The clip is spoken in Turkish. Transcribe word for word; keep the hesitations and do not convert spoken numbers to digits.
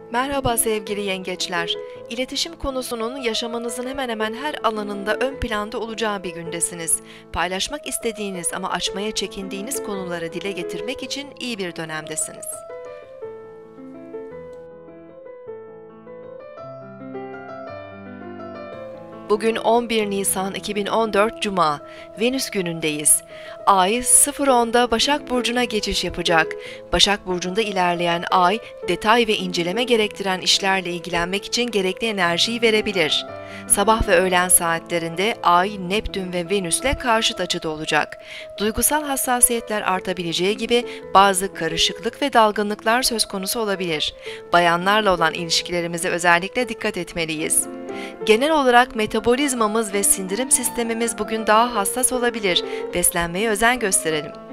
Merhaba sevgili yengeçler. İletişim konusunun yaşamınızın hemen hemen her alanında ön planda olacağı bir gündesiniz. Paylaşmak istediğiniz ama açmaya çekindiğiniz konuları dile getirmek için iyi bir dönemdesiniz. Bugün on bir Nisan iki bin on dört Cuma, Venüs günündeyiz. Ay sıfır onda Başak Burcu'na geçiş yapacak. Başak Burcu'nda ilerleyen Ay, detay ve inceleme gerektiren işlerle ilgilenmek için gerekli enerjiyi verebilir. Sabah ve öğlen saatlerinde Ay, Neptün ve Venüs'le karşıt açıda olacak. Duygusal hassasiyetler artabileceği gibi bazı karışıklık ve dalgınlıklar söz konusu olabilir. Bayanlarla olan ilişkilerimize özellikle dikkat etmeliyiz. Genel olarak metabolizmamız ve sindirim sistemimiz bugün daha hassas olabilir. Beslenmeye özen gösterelim.